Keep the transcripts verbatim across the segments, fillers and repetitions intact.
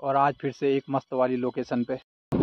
और आज फिर से एक मस्त वाली लोकेशन पे।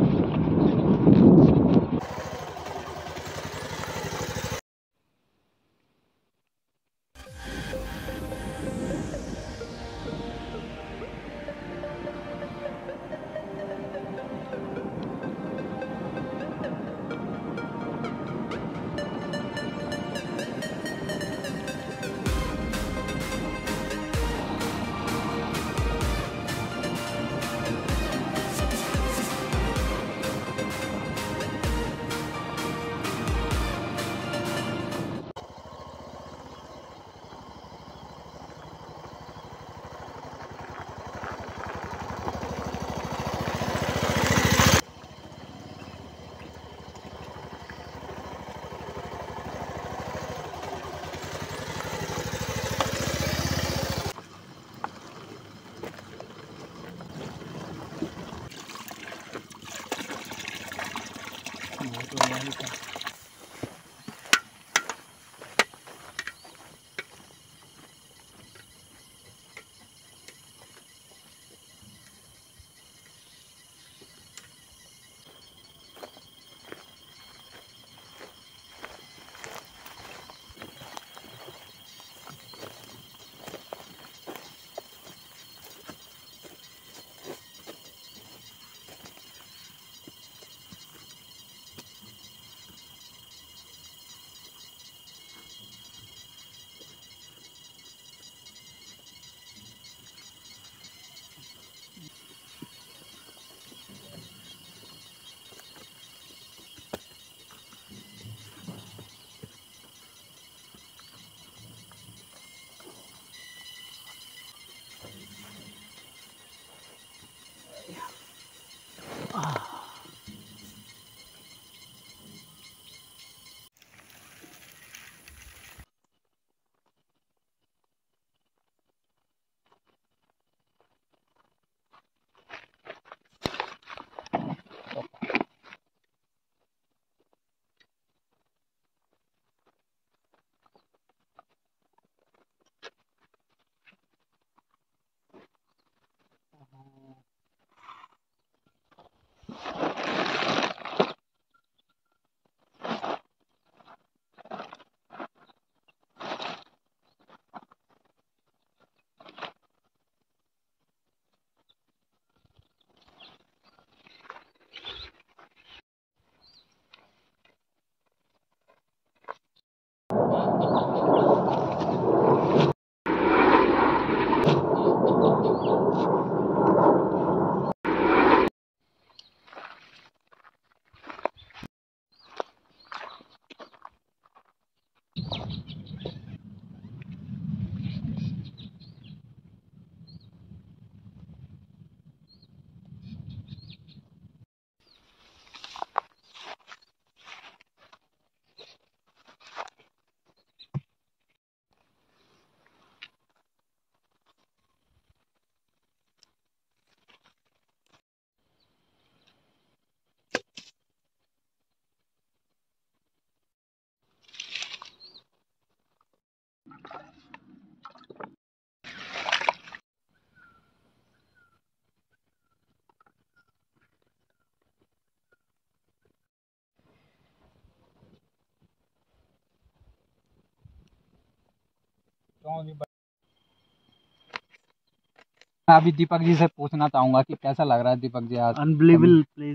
मैं अभी दीपक जी से पूछना चाहूंगा कि कैसा लग रहा है दीपक जी आज? अनबिलीवेबल प्लेस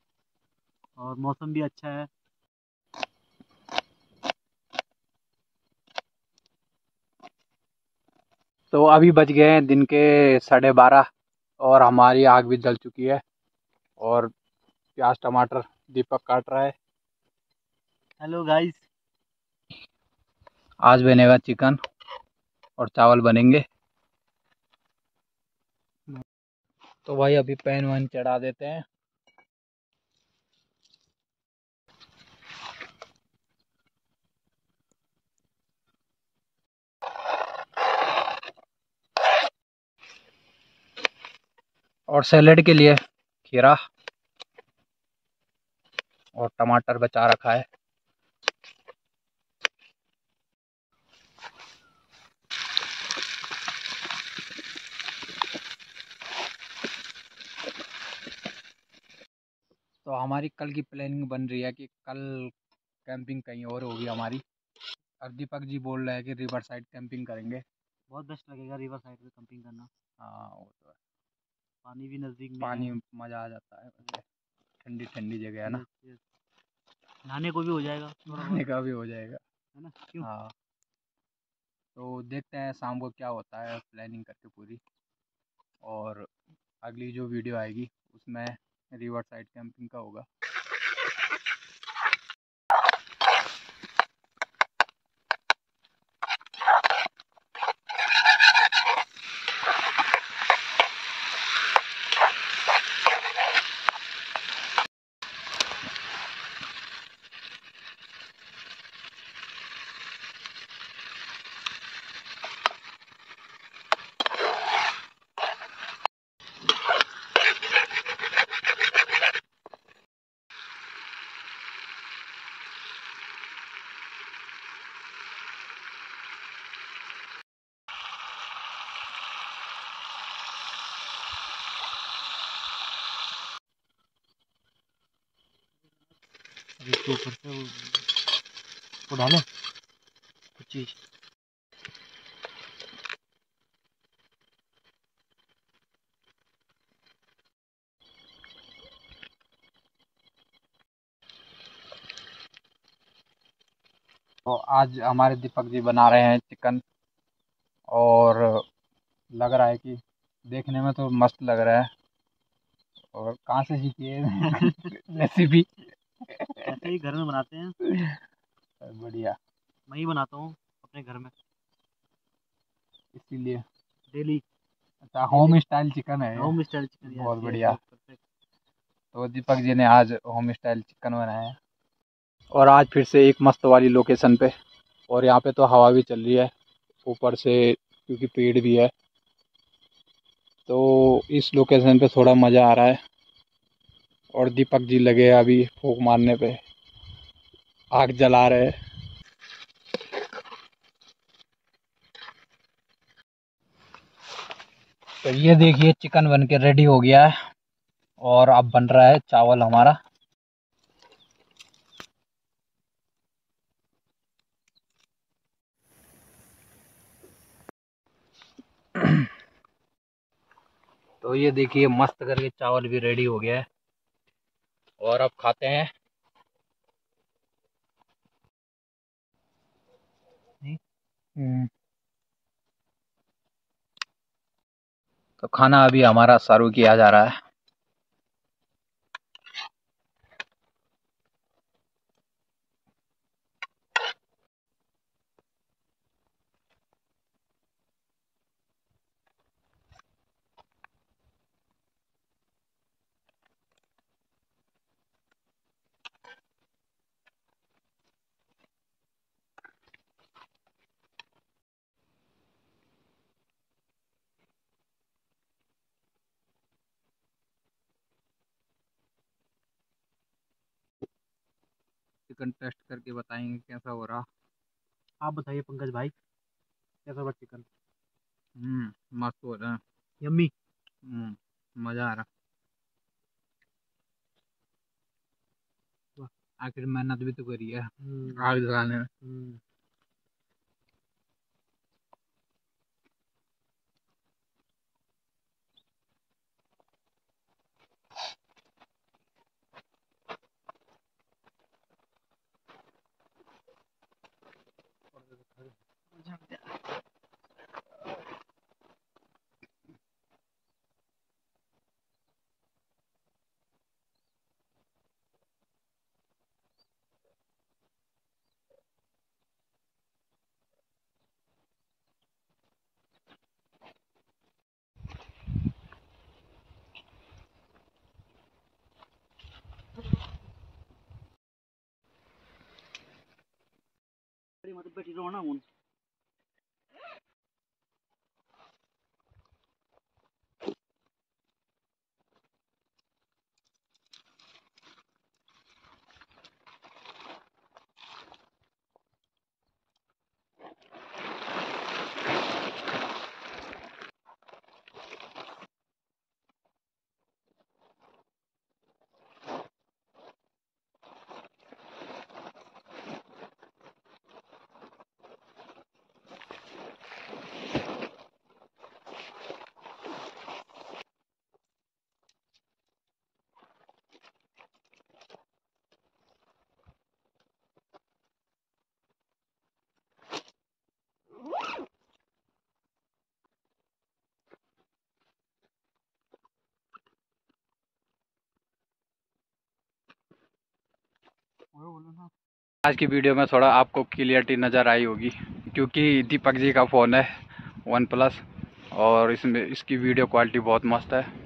और मौसम भी अच्छा है। तो अभी बज गए हैं दिन के साढ़े बारह और हमारी आग भी जल चुकी है और प्याज टमाटर दीपक काट रहा है। Hello guys. आज बनेगा चिकन और चावल बनेंगे। तो भाई अभी पैन वैन चढ़ा देते हैं। और सैलेड के लिए खीरा और टमाटर बचा रखा है। तो हमारी कल की प्लानिंग बन रही है कि कल कैंपिंग कहीं और होगी हमारी। और दीपक जी बोल रहे हैं कि रिवर साइड कैंपिंग करेंगे। बहुत बेस्ट लगेगा रिवर साइड पे कैंपिंग करना। हाँ वो तो है, पानी भी नज़दीक में पानी है। मज़ा आ जाता है, ठंडी ठंडी जगह है ना। Yes, yes. नहाने को भी हो जाएगा थोड़ा नहाने बहुत, का भी हो जाएगा। है ना, क्यों? हाँ तो देखते हैं शाम को क्या होता है, प्लानिंग करके पूरी। और अगली जो वीडियो आएगी उसमें रिवर साइड कैंपिंग का होगा। अभी इसके ऊपर से वो वो डालो कुछ चीज़। तो आज हमारे दीपक जी बना रहे हैं चिकन, और लग रहा है कि देखने में तो मस्त लग रहा है। और कहाँ से सीखी है रेसिपी? ऐसे ही घर में बनाते हैं। बढ़िया। मैं ही बनाता हूँ अपने घर में इसीलिए डेली। अच्छा, डेली होम स्टाइल चिकन है ये। Home style chicken. बहुत यस, यस, बढ़िया। Yes, perfect. तो दीपक जी ने आज होम स्टाइल चिकन बनाया है। और आज फिर से एक मस्त वाली लोकेशन पे, और यहाँ पे तो हवा भी चल रही है ऊपर से क्योंकि पेड़ भी है। तो इस लोकेशन पे थोड़ा मज़ा आ रहा है। और दीपक जी लगे हैं अभी फूंक मारने पे, आग जला रहे हैं। तो ये देखिए चिकन बन के रेडी हो गया है, और अब बन रहा है चावल हमारा। तो ये देखिए मस्त करके चावल भी रेडी हो गया है, और अब खाते हैं। हम्म। तो खाना अभी हमारा सर्व किया जा रहा है। चिकन टेस्ट करके बताएंगे कैसा हो रहा। आप बताइए पंकज भाई, कैसा बा चिकन? हम्म, मस्त हो रहा है। यम्मी। हम्म, मज़ा आ रहा। आखिर मेहनत भी तो करी है हम्म, आग जलाने में। हम्म। मतलब बेटी रोना हूँ। आज की वीडियो में थोड़ा आपको क्लियरिटी नज़र आई होगी क्योंकि दीपक जी का फ़ोन है वन प्लस और इसमें इसकी वीडियो क्वालिटी बहुत मस्त है।